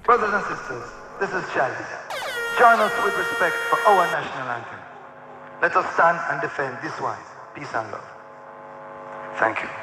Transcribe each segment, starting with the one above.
Brothers and sisters, this is Ladie. Join us with respect for our national anthem. Let us stand and defend this one. Peace and love. Thank you.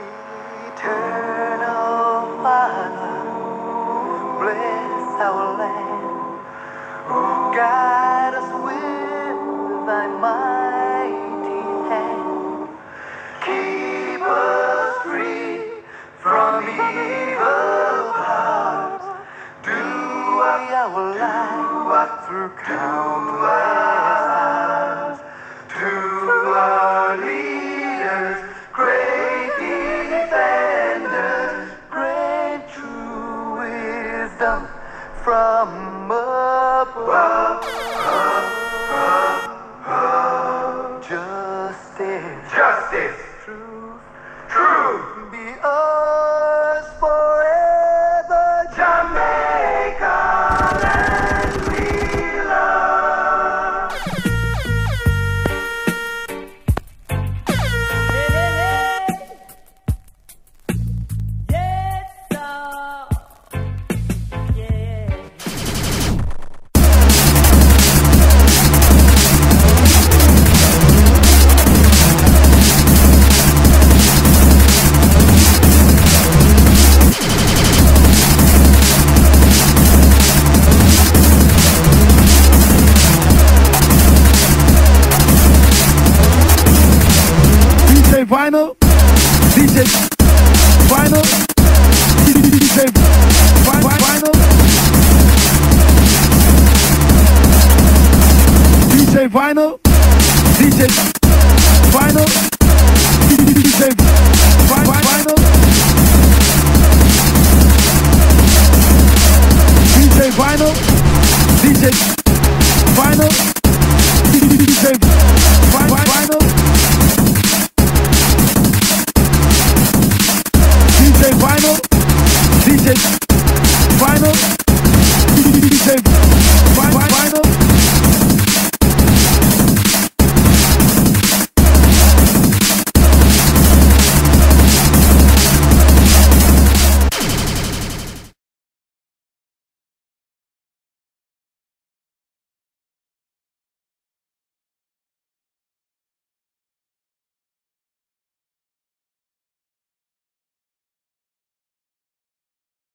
Eternal Father, bless our land. Guide us with thy mighty hand. Keep us free from evil powers. Do our life walk through countless hours. To our leaders, great defenders, grant true wisdom from above. Justice, truth, be ours forever. Jamaica land we love. Yes, sir. Yeah. DJ Vinyl, DJ Vinyl, DJ Vinyl, DJ Vinyl, DJ Vinyl, DJ Vinyl, DJ Vinyl, DJ